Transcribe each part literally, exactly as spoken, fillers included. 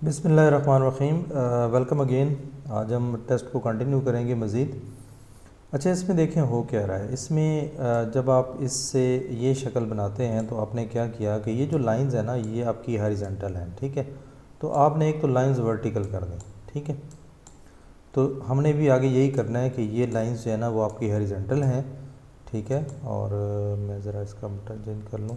बिस्मिल्लाहिर्रहमानिर्रहीम। Welcome again. आज हम टेस्ट को कंटिन्यू करेंगे मज़ीद। अच्छा, इसमें देखें हो क्या रहा है। इसमें uh, जब आप इससे ये शक्ल बनाते हैं तो आपने क्या किया कि ये जो लाइंस है ना, ये आपकी हॉरिजॉन्टल हैं, ठीक है। तो आपने एक तो लाइंस वर्टिकल कर दें, ठीक है। तो हमने भी आगे यही करना है कि ये लाइंस जो है ना वो आपकी हॉरिजॉन्टल हैं, ठीक है। और uh, मैं ज़रा इसका बटन चेंज कर लूँ,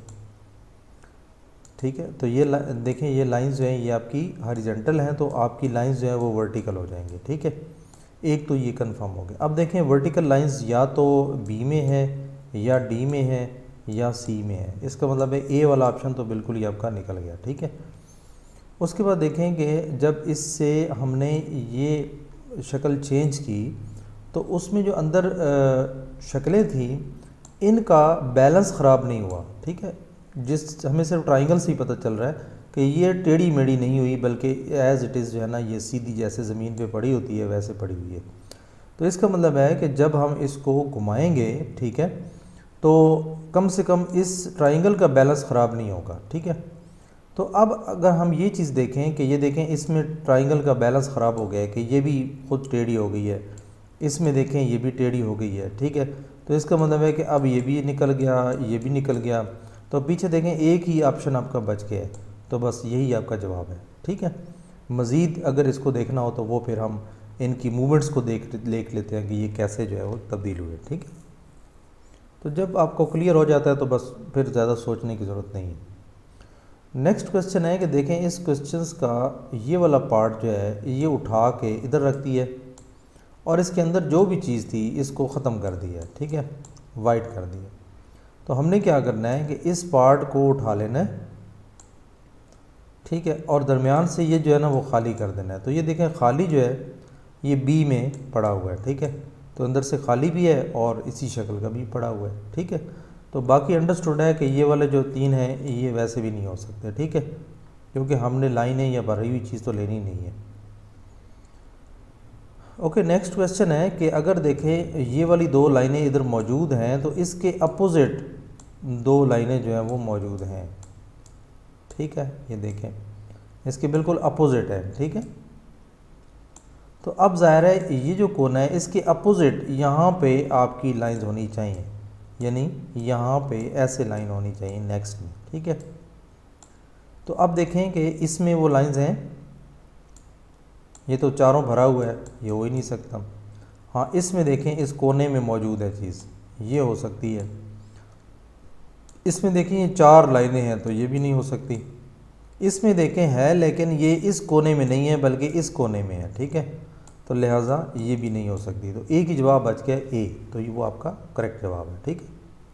ठीक है। तो ये देखें, ये लाइंस जो हैं ये आपकी हॉरिजॉन्टल हैं, तो आपकी लाइंस जो है वो वर्टिकल हो जाएंगी, ठीक है। एक तो ये कंफर्म हो गया। अब देखें, वर्टिकल लाइंस या तो बी में है या डी में है या सी में है। इसका मतलब है ए वाला ऑप्शन तो बिल्कुल ही आपका निकल गया, ठीक है। उसके बाद देखें कि जब इससे हमने ये शक्ल चेंज की तो उसमें जो अंदर शक्लें थी इनका बैलेंस ख़राब नहीं हुआ, ठीक है। जिस हमें सिर्फ ट्राइंगल से ही पता चल रहा है कि ये टेढ़ी मेढ़ी नहीं हुई, बल्कि एज़ इट इज़ जो है ना ये सीधी जैसे ज़मीन पे पड़ी होती है वैसे पड़ी हुई है। तो इसका मतलब है कि जब हम इसको घुमाएंगे, ठीक है, तो कम से कम इस ट्राइंगल का बैलेंस ख़राब नहीं होगा, ठीक है। तो अब अगर हम ये चीज़ देखें कि ये देखें इसमें ट्राइंगल का बैलेंस ख़राब हो गया है कि ये भी खुद टेढ़ी हो गई है, इसमें देखें ये भी टेढ़ी हो गई है, ठीक है। तो इसका मतलब है कि अब ये भी निकल गया, ये भी निकल गया, तो पीछे देखें एक ही ऑप्शन आपका बच गया है। तो बस यही आपका जवाब है, ठीक है। मज़ीद अगर इसको देखना हो तो वो फिर हम इनकी मूवमेंट्स को देख देख लेते हैं कि ये कैसे जो है वो तब्दील हुए, ठीक है। तो जब आपको क्लियर हो जाता है तो बस फिर ज़्यादा सोचने की ज़रूरत नहीं है। नेक्स्ट क्वेश्चन है कि देखें, इस क्वेश्चन का ये वाला पार्ट जो है ये उठा के इधर रख दिया है और इसके अंदर जो भी चीज़ थी इसको ख़त्म कर दिया है, ठीक है, वाइट कर दिया। तो हमने क्या करना है कि इस पार्ट को उठा लेना है, ठीक है, और दरमियान से ये जो है ना वो खाली कर देना है। तो ये देखें खाली जो है ये बी में पड़ा हुआ है, ठीक है। तो अंदर से खाली भी है और इसी शक्ल का भी पड़ा हुआ है, ठीक है। तो बाकी अंडरस्टूड है कि ये वाले जो तीन हैं ये वैसे भी नहीं हो सकते, ठीक है, क्योंकि हमने लाइनें या भरी हुई चीज़ तो लेनी नहीं है। ओके, नेक्स्ट क्वेश्चन है कि अगर देखें ये वाली दो लाइनें इधर मौजूद हैं तो इसके अपोजिट दो लाइनें जो हैं वो मौजूद हैं, ठीक है। ये देखें इसके बिल्कुल अपोजिट है, ठीक है। तो अब ज़ाहिर है ये जो कोना है इसके अपोजिट यहाँ पे आपकी लाइंस होनी चाहिए, यानी यहाँ पे ऐसे लाइन होनी चाहिए नेक्स्ट में, ठीक है। तो अब देखें कि इसमें वो लाइंस हैं, ये तो चारों भरा हुआ है, ये हो ही नहीं सकता। हाँ, इसमें देखें इस कोने में मौजूद है चीज़, ये हो सकती है। इसमें देखें ये चार लाइनें हैं तो ये भी नहीं हो सकती। इसमें देखें है लेकिन ये इस कोने में नहीं है बल्कि इस कोने में है, ठीक है। तो लिहाजा ये भी नहीं हो सकती। तो एक ही जवाब बच गया ए, तो ये वो आपका करेक्ट जवाब है, ठीक है।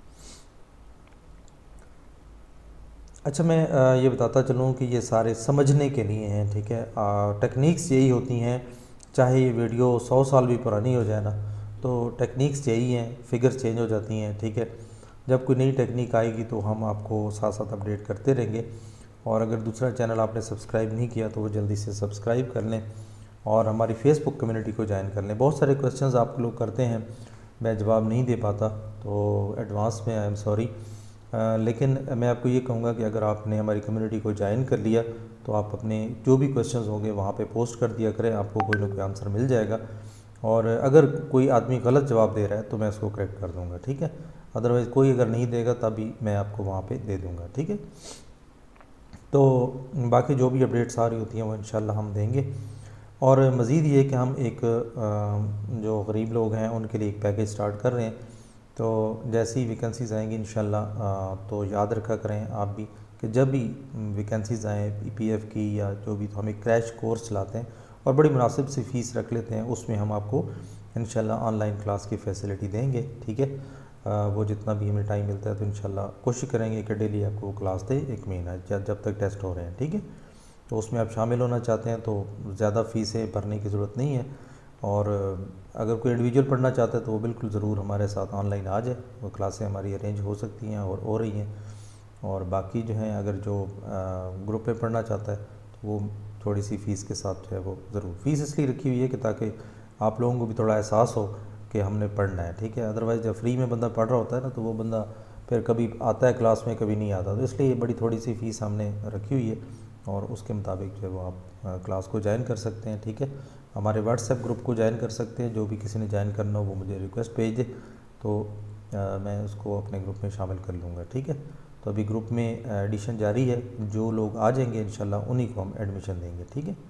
अच्छा, मैं ये बताता चलूँ कि ये सारे समझने के लिए हैं, ठीक है। टेक्निक्स यही होती हैं, चाहे ये वीडियो सौ साल भी पुरानी हो जाए ना, तो टेक्निक्स यही हैं, फिगर चेंज हो जाती हैं, ठीक है। जब कोई नई टेक्निक आएगी तो हम आपको साथ साथ अपडेट करते रहेंगे। और अगर दूसरा चैनल आपने सब्सक्राइब नहीं किया तो वो जल्दी से सब्सक्राइब कर लें और हमारी फेसबुक कम्युनिटी को ज्वाइन कर लें। बहुत सारे क्वेश्चंस आप लोग करते हैं, मैं जवाब नहीं दे पाता, तो एडवांस में आई एम सॉरी। लेकिन मैं आपको ये कहूँगा कि अगर आपने हमारी कम्युनिटी को ज्वाइन कर लिया तो आप अपने जो भी क्वेश्चंस होंगे वहाँ पे पोस्ट कर दिया करें, आपको कोई ना कोई आंसर मिल जाएगा। और अगर कोई आदमी गलत जवाब दे रहा है तो मैं उसको करेक्ट कर दूँगा, ठीक है। अदरवाइज़ कोई अगर नहीं देगा तभी मैं आपको वहाँ पे दे दूँगा, ठीक है। तो बाकी जो भी अपडेट्स आ रही होती हैं वो इंशाल्लाह हम देंगे। और मज़ीद ये कि हम एक जो गरीब लोग हैं उनके लिए एक पैकेज स्टार्ट कर रहे हैं, तो जैसी ही वैकेंसीज़ आएंगी इंशाल्लाह तो याद रखा करें आप भी कि जब भी वैकेंसीज़ आएँ पीपीएफ की या जो भी, तो हम एक क्रैश कोर्स चलाते हैं और बड़ी मुनासिब सी फ़ीस रख लेते हैं। उसमें हम आपको इंशाल्लाह ऑनलाइन क्लास की फ़ैसिलिटी देंगे, ठीक है। वो जितना भी हमें टाइम मिलता है तो इंशाल्लाह कोशिश करेंगे कि डेली आपको क्लास दे, एक महीना जब तक टेस्ट हो रहे हैं, ठीक है। तो उसमें आप शामिल होना चाहते हैं तो ज़्यादा फ़ीसें भरने की ज़रूरत नहीं है। और अगर कोई इंडिविजुअल पढ़ना चाहता है तो वो बिल्कुल ज़रूर हमारे साथ ऑनलाइन आ जाए, वो क्लासें हमारी अरेंज हो सकती हैं और हो रही हैं। और बाकी जो है अगर जो ग्रुप में पढ़ना चाहता है तो वो थोड़ी सी फ़ीस के साथ जो है वो ज़रूर, फ़ीस इसलिए रखी हुई है कि ताकि आप लोगों को भी थोड़ा एहसास हो कि हमने पढ़ना है, ठीक है। अदरवाइज़ जब फ्री में बंदा पढ़ रहा होता है ना तो वो बंदा फिर कभी आता है क्लास में कभी नहीं आता, तो इसलिए बड़ी थोड़ी सी फ़ीस हमने रखी हुई है और उसके मुताबिक जो है वो आप क्लास को ज्वाइन कर सकते हैं। ठीक है, हमारे व्हाट्सएप ग्रुप को ज्वाइन कर सकते हैं। जो भी किसी ने ज्वाइन करना हो वो मुझे रिक्वेस्ट भेज दे तो आ, मैं उसको अपने ग्रुप में शामिल कर लूँगा। ठीक है, तो अभी ग्रुप में एडिशन जारी है, जो लोग आ जाएंगे इंशाल्लाह उन्हीं को हम एडमिशन देंगे। ठीक है,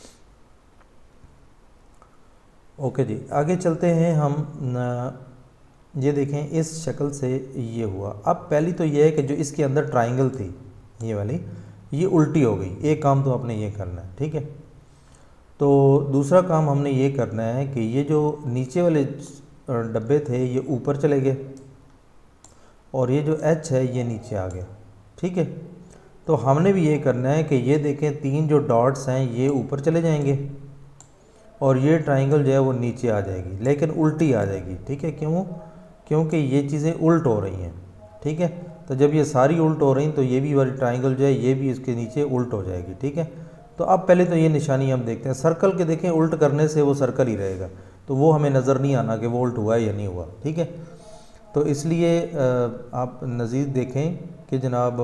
ओके जी, आगे चलते हैं हम। न, ये देखें इस शक्ल से ये हुआ। अब पहली तो ये है कि जो इसके अंदर ट्राइंगल थी ये वाली, ये उल्टी हो गई। एक काम तो आपने ये करना है। ठीक है, तो दूसरा काम हमने ये करना है कि ये जो नीचे वाले डब्बे थे ये ऊपर चले गए और ये जो एच है ये नीचे आ गया। ठीक है, तो हमने भी ये करना है कि ये देखें तीन जो डॉट्स हैं ये ऊपर चले जाएंगे और ये ट्राइंगल जो है वो नीचे आ जाएगी, लेकिन उल्टी आ जाएगी। ठीक है, क्यों? क्योंकि ये चीज़ें उल्ट हो रही हैं। ठीक है, तो जब ये सारी उल्ट हो रही तो ये भी वाली ट्राइंगल जो है ये भी इसके नीचे उल्ट हो जाएगी। ठीक है, तो अब पहले तो ये निशानी हम देखते हैं। सर्कल के देखें उल्ट करने से वो सर्कल ही रहेगा, तो वो हमें नज़र नहीं आना कि वो उल्ट हुआ है या नहीं हुआ। ठीक है, तो इसलिए आप नज़ीर देखें कि जनाब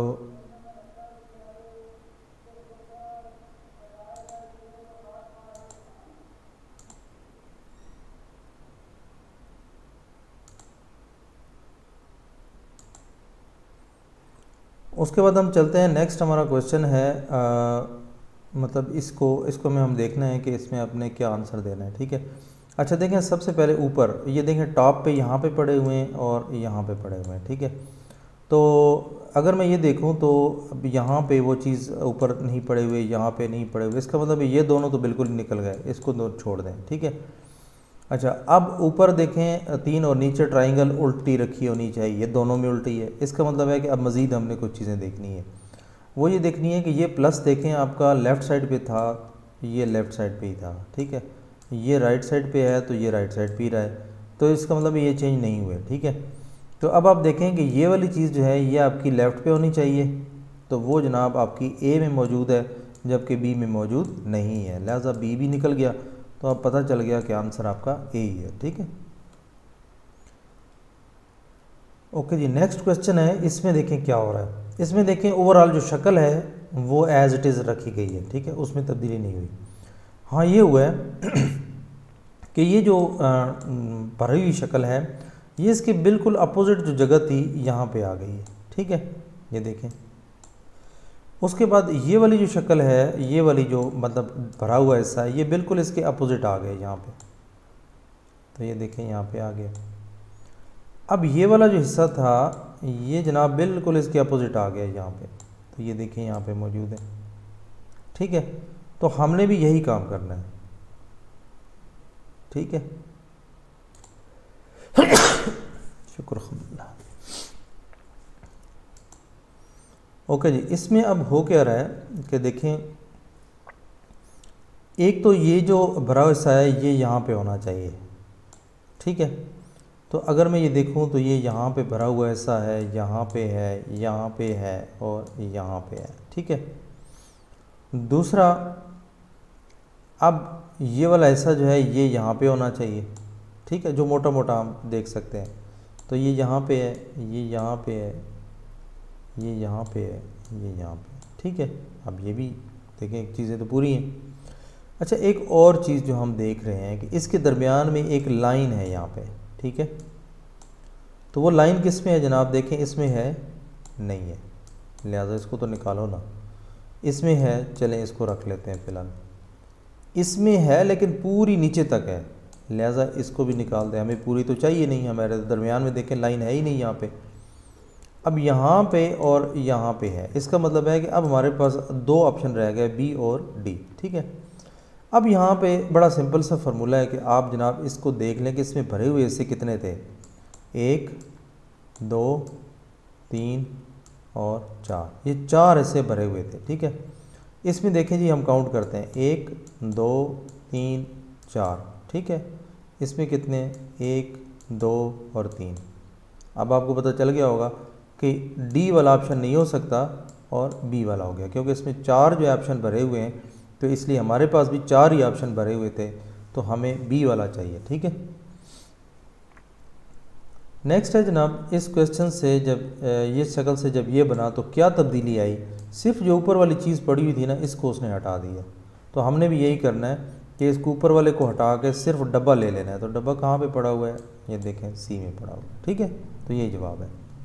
उसके बाद हम चलते हैं। नेक्स्ट हमारा क्वेश्चन है आ, मतलब इसको इसको में हम देखना है कि इसमें आपने क्या आंसर देना है। ठीक है, अच्छा देखें, सबसे पहले ऊपर ये देखें टॉप पे यहाँ पे पड़े हुए हैं और यहाँ पे पड़े हुए हैं। ठीक है, तो अगर मैं ये देखूँ तो अब यहाँ पे वो चीज़ ऊपर नहीं पड़े हुए, यहाँ पे नहीं पड़े हुए, इसका मतलब ये दोनों तो बिल्कुल निकल गए, इसको दो छोड़ दें। ठीक है, अच्छा अब ऊपर देखें तीन और नीचे ट्राइंगल उल्टी रखी होनी चाहिए, दोनों में उल्टी है। इसका मतलब है कि अब मज़ीद हमने कुछ चीज़ें देखनी है। वो ये देखनी है कि ये प्लस देखें आपका लेफ़्ट साइड पे था, ये लेफ़्ट साइड पे ही था। ठीक है, ये राइट साइड पे है तो ये राइट साइड पे ही रहा है, तो इसका मतलब ये चेंज नहीं हुए। ठीक है, तो अब आप देखें कि ये वाली चीज़ जो है ये आपकी लेफ़्ट पे होनी चाहिए, तो वो जनाब आपकी ए में मौजूद है जबकि बी में मौजूद नहीं है, लिहाजा बी भी निकल गया। तो अब पता चल गया कि आंसर आपका ए ही है। ठीक है, ओके जी, नेक्स्ट क्वेश्चन है। इसमें देखें क्या हो रहा है। इसमें देखें ओवरऑल जो शक्ल है वो एज इट इज़ रखी गई है। ठीक है, उसमें तब्दीली नहीं हुई। हाँ, ये हुआ है कि ये जो भरी हुई शक्ल है ये इसके बिल्कुल अपोजिट जो जगह थी यहाँ पे आ गई है। ठीक है, ये देखें। उसके बाद ये वाली जो शक्ल है, ये वाली जो मतलब भरा हुआ हिस्सा है, ये बिल्कुल इसके अपोजिट आ गए यहाँ पे। तो ये देखें यहाँ पे आ गया। अब ये वाला जो हिस्सा था ये जनाब बिल्कुल इसके अपोजिट आ गया यहाँ पे, तो ये देखें यहाँ पे मौजूद है। ठीक है, तो हमने भी यही काम करना है। ठीक है, शुक्र खुदा। ओके जी, इसमें अब हो क्या रहा है कि देखें, एक तो ये जो भरा हुआ हिस्सा है ये यहाँ पे होना चाहिए। ठीक है, तो अगर मैं ये देखूँ तो ये यहाँ पे भरा हुआ हिस्सा है, यहाँ पे है, यहाँ पे है और यहाँ पे है। ठीक है, दूसरा अब ये वाला हिस्सा जो है ये यहाँ पे होना चाहिए। ठीक है, जो मोटा मोटा हम देख सकते हैं, तो ये यहाँ पे है, ये यहाँ पे है, ये यहाँ पे है, ये यहाँ पे है। ठीक है, अब ये भी देखें चीज़ें तो पूरी हैं। अच्छा, एक और चीज़ जो हम देख रहे हैं कि इसके दरमियान में एक लाइन है यहाँ पे। ठीक है, तो वो लाइन किस में है जनाब? देखें इसमें है नहीं है, लिहाजा इसको तो निकालो ना। इसमें है, चलें इसको रख लेते हैं फ़िलहाल। इसमें है लेकिन पूरी नीचे तक है, लिहाजा इसको भी निकाल दें। हमें पूरी तो चाहिए नहीं, हमारे दरमियान में देखें लाइन है ही नहीं यहाँ पे। अब यहाँ पे और यहाँ पे है, इसका मतलब है कि अब हमारे पास दो ऑप्शन रह गए, बी और डी। ठीक है, अब यहाँ पे बड़ा सिंपल सा फार्मूला है कि आप जनाब इसको देख लें कि इसमें भरे हुए हिस्से कितने थे। एक, दो, तीन और चार, ये चार हिस्से भरे हुए थे। ठीक है, इसमें देखें जी हम काउंट करते हैं, एक, दो, तीन, चार। ठीक है, इसमें कितने? एक, दो और तीन। अब आपको पता चल गया होगा कि डी वाला ऑप्शन नहीं हो सकता और बी वाला हो गया, क्योंकि इसमें चार जो ऑप्शन भरे हुए हैं, तो इसलिए हमारे पास भी चार ही ऑप्शन भरे हुए थे, तो हमें बी वाला चाहिए। ठीक है, नेक्स्ट है जनाब, इस क्वेश्चन से जब ये शक्ल से जब ये बना तो क्या तब्दीली आई सिर्फ जो ऊपर वाली चीज़ पड़ी हुई थी ना, इसको उसने हटा दिया। तो हमने भी यही करना है कि इसके ऊपर वाले को हटा के सिर्फ डब्बा ले लेना है। तो डब्बा कहाँ पे पड़ा हुआ है, ये देखें सी में पड़ा हुआ है, ठीक है। तो यही जवाब है।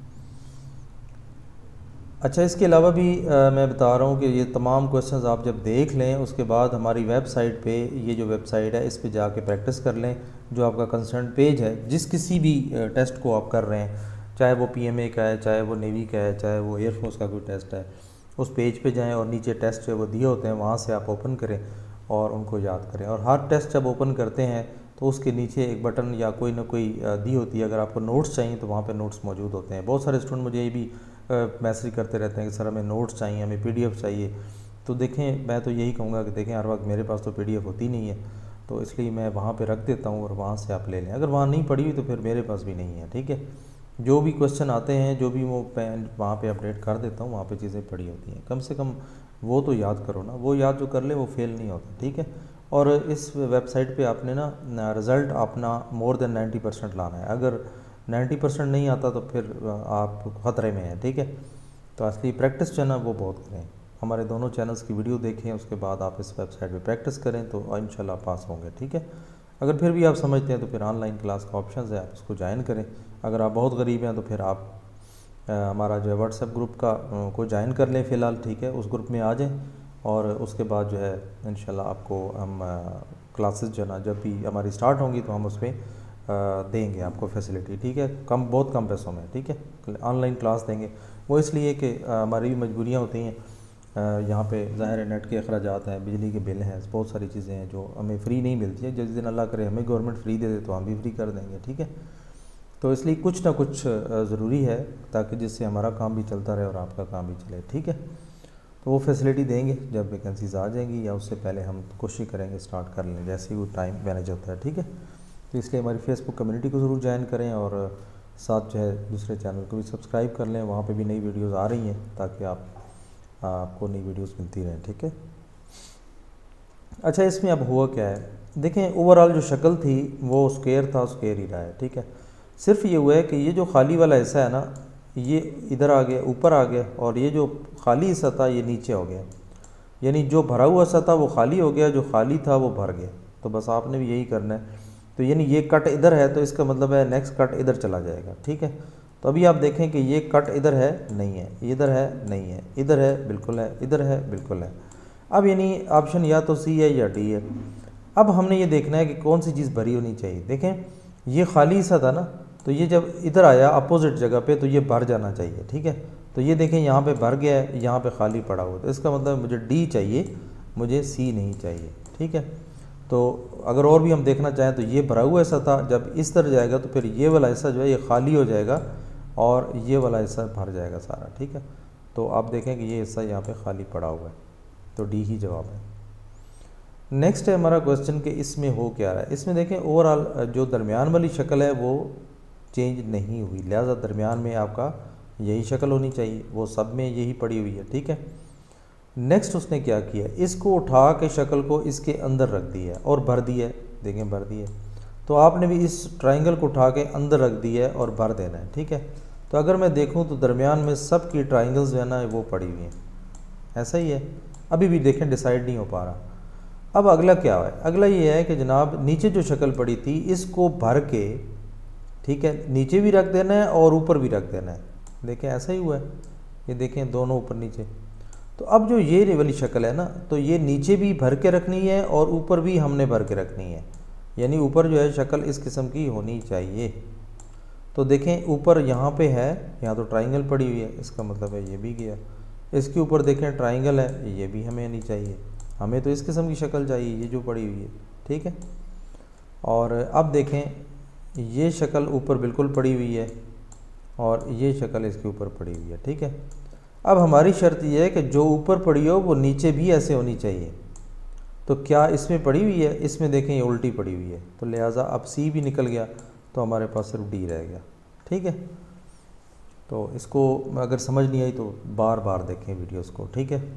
अच्छा, इसके अलावा भी आ, मैं बता रहा हूँ कि ये तमाम क्वेश्चंस आप जब देख लें उसके बाद हमारी वेबसाइट पे, ये जो वेबसाइट है इस पे जाके प्रैक्टिस कर लें। जो आपका कंसर्न पेज है जिस किसी भी टेस्ट को आप कर रहे हैं, चाहे वो पीएमए का है, चाहे वो नेवी का है, चाहे वो एयरफोर्स का कोई टेस्ट है, उस पेज पे जाएं और नीचे टेस्ट जो वो दिए होते हैं वहाँ से आप ओपन करें और उनको याद करें। और हर टेस्ट जब ओपन करते हैं तो उसके नीचे एक बटन या कोई ना कोई दी होती है, अगर आपको नोट्स चाहिए तो वहाँ पे नोट्स मौजूद होते हैं। बहुत सारे स्टूडेंट मुझे ये भी मैसेज करते रहते हैं कि सर हमें नोट्स चाहिए, हमें पीडीएफ चाहिए। तो देखें, मैं तो यही कहूँगा कि देखें हर वक्त मेरे पास तो पीडीएफ होती नहीं है, तो इसलिए मैं वहाँ पे रख देता हूँ और वहाँ से आप ले लें। अगर वहाँ नहीं पड़ी हुई तो फिर मेरे पास भी नहीं है, ठीक है। जो भी क्वेश्चन आते हैं, जो भी वो वहाँ पे अपडेट कर देता हूँ, वहाँ पे चीज़ें पड़ी होती हैं। कम से कम वो तो याद करो ना, वो याद जो कर ले वो फेल नहीं होता, ठीक है। और इस वेबसाइट पे आपने ना रिज़ल्ट अपना मोर देन नाइन्टी परसेंट लाना है। अगर नाइन्टी परसेंट नहीं आता तो फिर आप ख़तरे में हैं, ठीक है। तो असली प्रैक्टिस जो है ना वो बहुत करें। हमारे दोनों चैनल्स की वीडियो देखें, उसके बाद आप इस वेबसाइट पे प्रैक्टिस करें तो इंशाल्लाह पास होंगे, ठीक है। अगर फिर भी आप समझते हैं तो फिर ऑनलाइन क्लास का ऑप्शन है, आप उसको ज्वाइन करें। अगर आप बहुत गरीब हैं तो फिर आप आ, हमारा जो है व्हाट्सएप ग्रुप का आ, को ज्वाइन कर लें फ़िलहाल, ठीक है। उस ग्रुप में आ जाएं और उसके बाद जो है इंशाल्लाह आपको हम क्लासेस जो है ना जब भी हमारी स्टार्ट होंगी तो हम उस पर देंगे आपको फैसिलिटी, ठीक है। कम बहुत कम पैसों में, ठीक है, ऑनलाइन क्लास देंगे। वो इसलिए कि हमारी भी मजबूरियाँ होती हैं, यहाँ पे ज़ाहिर है नेट के अखराजात हैं, बिजली के बिल हैं, बहुत सारी चीज़ें हैं जो हमें फ्री नहीं मिलती है। जिस दिन अल्लाह करे हमें गवर्नमेंट फ्री दे दे तो हम भी फ्री कर देंगे, ठीक है। तो इसलिए कुछ ना कुछ ज़रूरी है ताकि जिससे हमारा काम भी चलता रहे और आपका काम भी चले, ठीक है। तो वो फैसिलिटी देंगे जब वैकेंसीज़ आ जाएंगी, या उससे पहले हम कोशिश करेंगे स्टार्ट कर लें जैसे ही वो टाइम मैनेज होता है, ठीक है। तो इसलिए हमारी फेसबुक कम्युनिटी को ज़रूर ज्वाइन करें और साथ जो है दूसरे चैनल को भी सब्सक्राइब कर लें। वहाँ पे भी नई वीडियोस आ रही हैं ताकि आप आपको नई वीडियोस मिलती रहें, ठीक है। अच्छा, इसमें अब हुआ क्या है, देखें ओवरऑल जो शक्ल थी वो स्क्वायर था, स्क्वायर ही रहा है, ठीक है। सिर्फ ये हुआ है कि ये जो खाली वाला हिस्सा है ना, ये इधर आ गया, ऊपर आ गया, और ये जो खाली हिस्सा था ये नीचे हो गया। यानी जो भरा हुआ हिस्सा था वो खाली हो गया, जो खाली था वो भर गया। तो बस आपने भी यही करना है। तो यानी ये कट इधर है तो इसका मतलब है नेक्स्ट कट इधर चला जाएगा, ठीक है। तो अभी आप देखें कि ये कट इधर है, नहीं है, इधर है, नहीं है, इधर है, बिल्कुल है, इधर है, बिल्कुल है। अब यानी ऑप्शन या तो सी है या डी है। अब हमने ये देखना है कि कौन सी चीज़ भरी होनी चाहिए। देखें ये खाली हिस्सा था ना, तो ये जब इधर आया अपोजिट जगह पे तो ये भर जाना चाहिए, ठीक है। तो ये देखें यहाँ पे भर गया है, यहाँ पे खाली पड़ा हुआ, तो इसका मतलब मुझे डी चाहिए, मुझे सी नहीं चाहिए, ठीक है। तो अगर और भी हम देखना चाहें तो ये भरा हुआ हिस्सा था, जब इस तरह जाएगा तो फिर ये वाला हिस्सा जो है ये खाली हो जाएगा और ये वाला हिस्सा भर जाएगा सारा, ठीक है। तो आप देखें कि ये हिस्सा यहाँ पे खाली पड़ा हुआ है, तो डी ही जवाब है। नेक्स्ट है हमारा क्वेश्चन कि इसमें हो क्या रहा है। इसमें देखें ओवरऑल जो दरमियान वाली शक्ल है वो चेंज नहीं हुई, लिहाजा दरमियान में आपका यही शक्ल होनी चाहिए, वो सब में यही पड़ी हुई है, ठीक है। नेक्स्ट उसने क्या किया, इसको उठा के शक्ल को इसके अंदर रख दिया और भर दिया है, देखें भर दिया। तो आपने भी इस ट्राइंगल को उठा के अंदर रख दिया है और भर देना है, ठीक है। तो अगर मैं देखूं तो दरमियान में सब की ट्राइंगल्स जो है ना वो पड़ी हुई हैं, ऐसा ही है। अभी भी देखें डिसाइड नहीं हो पा रहा। अब अगला क्या है, अगला ये है कि जनाब नीचे जो शक्ल पड़ी थी इसको भर के, ठीक है, नीचे भी रख देना है और ऊपर भी रख देना है। देखें ऐसा ही हुआ है, ये देखें दोनों ऊपर नीचे। तो अब जो ये वाली शक्ल है ना, तो ये नीचे भी भर के रखनी है और ऊपर भी हमने भर के रखनी है, यानी ऊपर जो है शक्ल इस किस्म की होनी चाहिए। तो देखें ऊपर यहाँ पे है, यहाँ तो ट्राइंगल पड़ी हुई है, इसका मतलब है ये भी गया। इसके ऊपर देखें ट्राइंगल है, ये भी हमें नहीं चाहिए, हमें तो इस किस्म की शक्ल चाहिए, ये जो पड़ी हुई है, ठीक है। और अब देखें ये शक्ल ऊपर बिल्कुल पड़ी हुई है और ये शक्ल इसके ऊपर पड़ी हुई है, ठीक है। अब हमारी शर्त यह है कि जो ऊपर पड़ी हो वो नीचे भी ऐसे होनी चाहिए। तो क्या इसमें पड़ी हुई है, इसमें देखें ये उल्टी पड़ी हुई है, तो लिहाजा अब सी भी निकल गया, तो हमारे पास सिर्फ डी रह गया, ठीक है। तो इसको अगर समझ नहीं आई तो बार बार देखें वीडियोस को, ठीक है।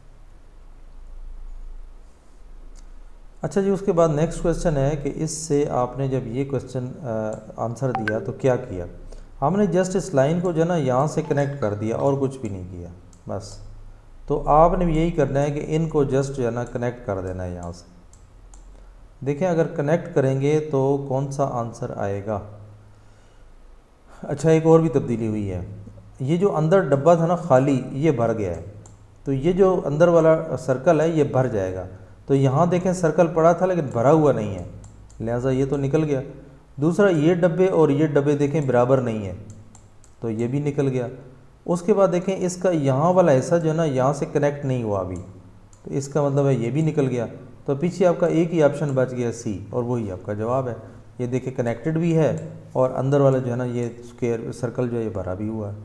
अच्छा जी, उसके बाद नेक्स्ट क्वेश्चन है कि इससे आपने जब ये क्वेश्चन आंसर दिया तो क्या किया। हमने जस्ट इस लाइन को जो है ना यहाँ से कनेक्ट कर दिया और कुछ भी नहीं किया, बस तो आपने भी यही करना है कि इनको जस्ट जो है ना कनेक्ट कर देना है यहाँ से। देखें अगर कनेक्ट करेंगे तो कौन सा आंसर आएगा। अच्छा, एक और भी तब्दीली हुई है, ये जो अंदर डब्बा था ना खाली, ये भर गया है, तो ये जो अंदर वाला सर्कल है ये भर जाएगा। तो यहाँ देखें सर्कल पड़ा था लेकिन भरा हुआ नहीं है, लिहाजा ये तो निकल गया। दूसरा, ये डब्बे और ये डब्बे देखें बराबर नहीं है, तो ये भी निकल गया। उसके बाद देखें इसका यहाँ वाला हिस्सा जो है ना यहाँ से कनेक्ट नहीं हुआ अभी, तो इसका मतलब है ये भी निकल गया। तो पीछे आपका एक ही ऑप्शन बच गया सी, और वही आपका जवाब है। ये देखिए कनेक्टेड भी है और अंदर वाला जो है ना ये स्क्वायर सर्कल जो है ये भरा भी हुआ है।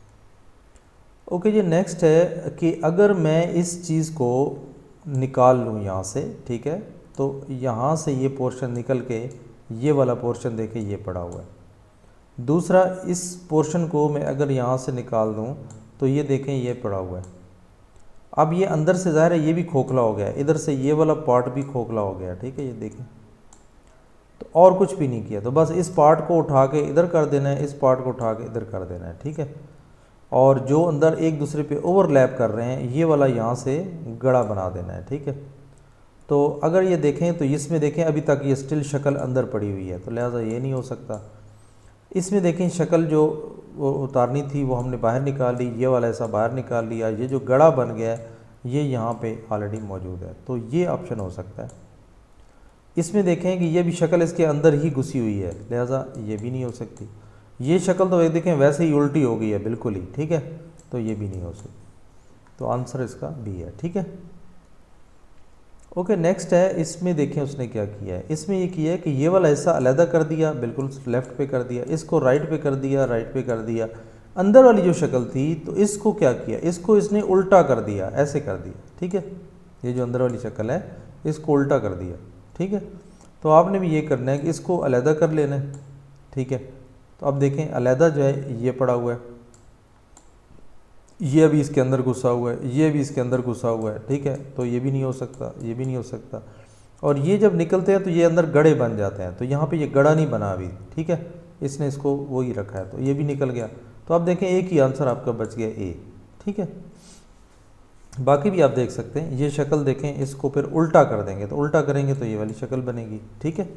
ओके जी, नेक्स्ट है कि अगर मैं इस चीज़ को निकाल लूँ यहाँ से, ठीक है, तो यहाँ से ये पोर्शन निकल के ये वाला पोर्शन देखें ये पड़ा हुआ है। दूसरा, इस पोर्शन को मैं अगर यहाँ से निकाल दूँ तो ये देखें ये पड़ा हुआ है। अब ये अंदर से ज़ाहिर है ये भी खोखला हो गया, इधर से ये वाला पार्ट भी खोखला हो गया, ठीक है, ये देखें। तो और कुछ भी नहीं किया, तो बस इस पार्ट को उठा के इधर कर देना है, इस पार्ट को उठा के इधर कर देना है, ठीक है। और जो अंदर एक दूसरे पे ओवरलैप कर रहे हैं ये वाला यहाँ से गड़ा बना देना है, ठीक है। तो अगर ये देखें तो इसमें देखें अभी तक ये स्टिल शक्ल अंदर पड़ी हुई है, तो लिहाजा ये नहीं हो सकता। इसमें देखें शक्ल जो वो उतारनी थी वो हमने बाहर निकाल ली, ये वाला ऐसा बाहर निकाल लिया, ये जो गड़ा बन गया है ये यहाँ पे ऑलरेडी मौजूद है, तो ये ऑप्शन हो सकता है। इसमें देखें कि ये भी शक्ल इसके अंदर ही घुसी हुई है, लिहाजा ये भी नहीं हो सकती। ये शक्ल तो देखें वैसे ही उल्टी हो गई है बिल्कुल ही, ठीक है, तो ये भी नहीं हो सकती। तो आंसर इसका बी है, ठीक है। ओके, नेक्स्ट है, इसमें देखें उसने क्या किया है। इसमें ये किया है कि ये वाला हिस्सा अलहदा कर दिया, बिल्कुल लेफ़्ट पे कर दिया, इसको राइट पे कर दिया, राइट पे कर दिया। अंदर वाली जो शक्ल थी तो इसको क्या किया, इसको इसने उल्टा कर दिया, ऐसे कर दिया, ठीक है। ये जो अंदर वाली शक्ल है इसको उल्टा कर दिया, ठीक है। तो आपने भी ये करना है कि इसको अलहदा कर लेना है, ठीक है। तो अब देखें अलहदा जो है ये पड़ा हुआ है, ये भी इसके अंदर घुसा हुआ है, ये भी इसके अंदर घुसा हुआ है, ठीक है। तो ये भी नहीं हो सकता, ये भी नहीं हो सकता। और ये जब निकलते हैं तो ये अंदर गड़े बन जाते हैं, तो यहाँ पे ये गड़ा नहीं बना अभी, ठीक है, इसने इसको वही रखा है, तो ये भी निकल गया। तो आप देखें एक ही आंसर आपका बच गया ए, ठीक है। बाकी भी आप देख सकते हैं, ये शक्ल देखें, इसको फिर उल्टा कर देंगे, तो उल्टा करेंगे तो ये वाली शक्ल बनेगी, ठीक है।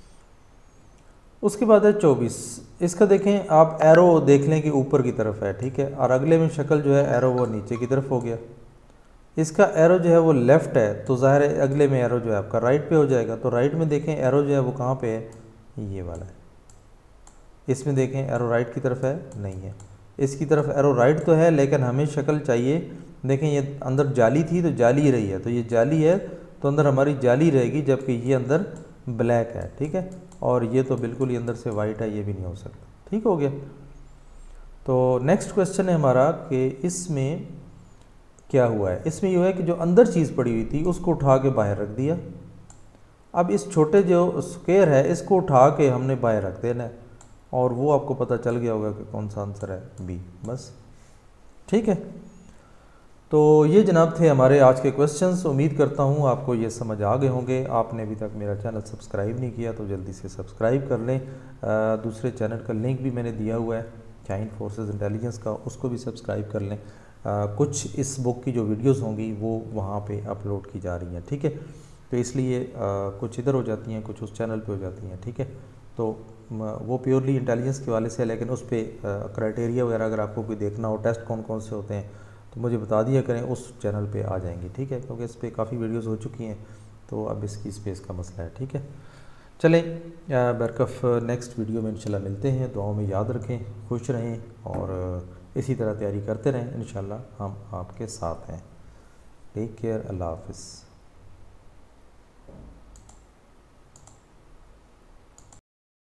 उसके बाद है चौबीस, इसका देखें आप एरो देख लें कि ऊपर की तरफ है, ठीक है, और अगले में शक्ल जो है एरो वो नीचे की तरफ हो गया। इसका एरो जो है वो लेफ़्ट है, तो ज़ाहिर है अगले में एरो जो है आपका राइट पे हो जाएगा। तो राइट में देखें एरो जो है वो कहाँ पे है, ये वाला है। इसमें देखें एरो राइट की तरफ है, नहीं है। इसकी तरफ एरो राइट तो है लेकिन हमें शक्ल चाहिए, देखें ये अंदर जाली थी तो जाली ही रही है, तो ये जाली है तो अंदर हमारी जाली रहेगी, जबकि ये अंदर ब्लैक है, ठीक है। और ये तो बिल्कुल ही अंदर से वाइट है, ये भी नहीं हो सकता, ठीक हो गया। तो नेक्स्ट क्वेश्चन है हमारा कि इसमें क्या हुआ है। इसमें ये है कि जो अंदर चीज़ पड़ी हुई थी उसको उठा के बाहर रख दिया। अब इस छोटे जो स्क्वायर है इसको उठा के हमने बाहर रख देना है, और वो आपको पता चल गया होगा कि कौन सा आंसर है, बी, बस, ठीक है। तो ये जनाब थे हमारे आज के क्वेश्चंस। उम्मीद करता हूँ आपको ये समझ आ गए होंगे। आपने अभी तक मेरा चैनल सब्सक्राइब नहीं किया तो जल्दी से सब्सक्राइब कर लें। आ, दूसरे चैनल का लिंक भी मैंने दिया हुआ है चाइनीज फोर्सेस इंटेलिजेंस का, उसको भी सब्सक्राइब कर लें। आ, कुछ इस बुक की जो वीडियोस होंगी वो वहाँ पे अपलोड की जा रही हैं, ठीक है। तो इसलिए आ, कुछ इधर हो जाती हैं, कुछ उस चैनल पे हो जाती हैं, ठीक है। तो वो प्योरली इंटेलिजेंस के वाले से है, लेकिन उस पर क्राइटेरिया वगैरह अगर आपको कोई देखना हो, टेस्ट कौन कौन से होते हैं, तो मुझे बता दिया करें, उस चैनल पे आ जाएंगी, ठीक है। क्योंकि इस पर काफ़ी वीडियोस हो चुकी हैं, तो अब इसकी स्पेस का मसला है, ठीक है। चलें, बरकफ नेक्स्ट वीडियो में इंशाल्लाह मिलते हैं। दुआओं में याद रखें, खुश रहें और इसी तरह तैयारी करते रहें। इंशाल्लाह हम आपके साथ हैं। टेक केयर, अल्लाह हाफ़िज़।